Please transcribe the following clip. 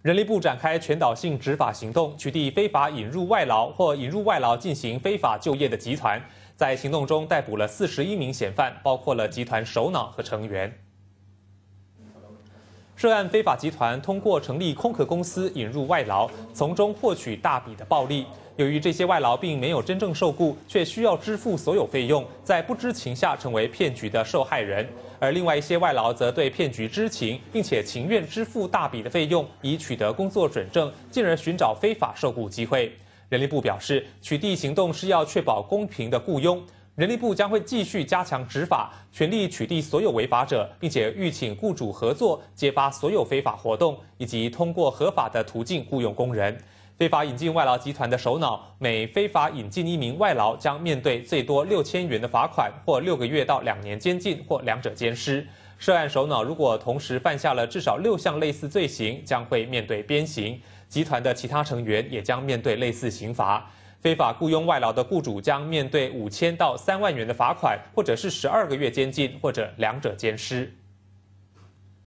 人力部展开全岛性执法行动，取缔非法引入外劳或引入外劳进行非法就业的集团。在行动中逮捕了41名嫌犯，包括了集团首脑和成员。涉案非法集团通过成立空壳公司引入外劳，从中获取大笔的暴利。由于这些外劳并没有真正受雇，却需要支付所有费用，在不知情下成为骗局的受害人。而另外一些外劳则对骗局知情，并且情愿支付大笔的费用，以取得工作准证，进而寻找非法受雇机会。人力部表示，取缔行动是要确保公平的雇佣。人力部将会继续加强执法，全力取缔所有违法者，并且吁请雇主合作，揭发所有非法活动，以及通过合法的途径雇佣工人。非法引进外劳集团的首脑，每非法引进1名外劳将面对最多6000元的罚款，或6个月到2年监禁，或两者兼施。涉案首脑如果同时犯下了至少6项类似罪行，将会面对鞭刑。集团的其他成员也将面对类似刑罚。非法雇佣外劳的雇主将面对5000到3万元的罚款，或者是12个月监禁，或者两者兼施。